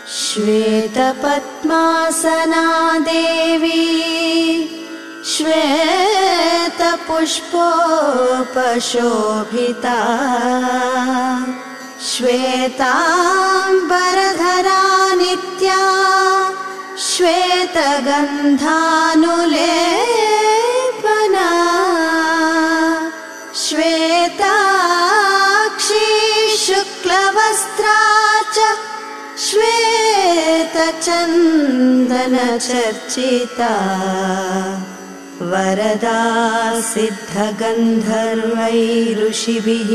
श्वेतपद्मासना देवी श्वेतपुष्पोपशोभिता श्वेतांबरधरा नित्या श्वेतगन्धानुलेपना श्वेताक्षी शुक्लवस्त्रा च श्वेतचन्दनचर्चिता वरदा सिद्धगन्धर्वैरुषिभिः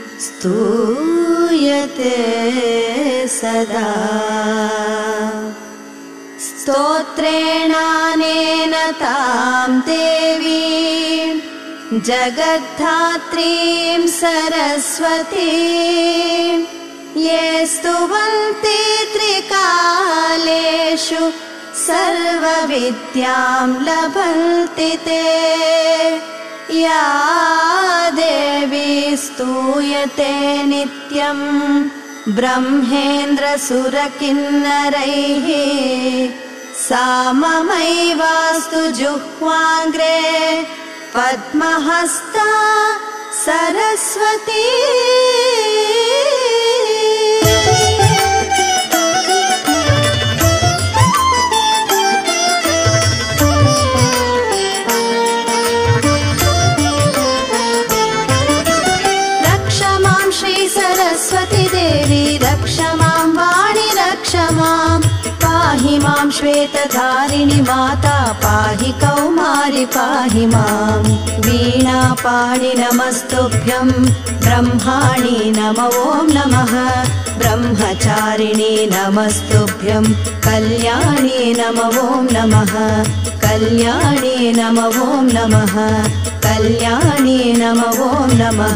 स्तूयते सदा स्तोत्रेणानेन तां देवीं जगद्धात्रीं सरस्वतीं ये स्तुवन्ति त्रिकालेषु सर्वविद्यां लभन्ति ते या देवी स्तूयते नित्यं ब्रह्मेन्द्रसुरकिन्नरैः सा ममैवास्तु जुह्वाग्रे पद्महस्ता सरस्वती सरस्वती देवी रक्ष मां वाणि रक्ष मां पाहि मां श्वेतधारिणि माता पाहि कौमारि पाहि मां वीणापाणि नमस्तुभ्यं ब्रह्माणि नमो नमः ब्रह्मचारिणि नमस्तुभ्यं कल्याणी नमो नमः कल्याणी नमो नमः कल्याणी नमो नमः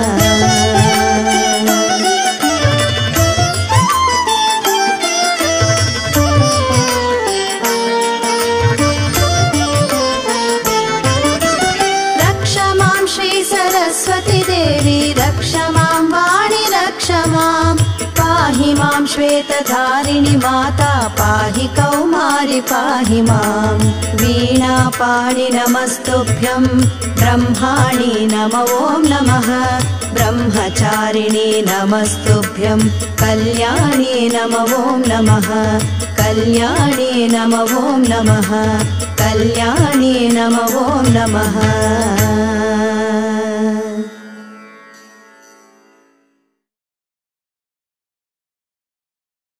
सरस्वती देवी रक्ष मां वाणि रक्ष मां पाहि मां श्वेतधारिणि माता पाहि कौमारि पाहि मां वीणापाणि नमस्तुभ्यं ब्रह्माणि नमो नमः ब्रह्मचारिणि नमस्तुभ्यं कल्याणी नमो नमः कल्याणी नमो नमः कल्याणी नमो नमः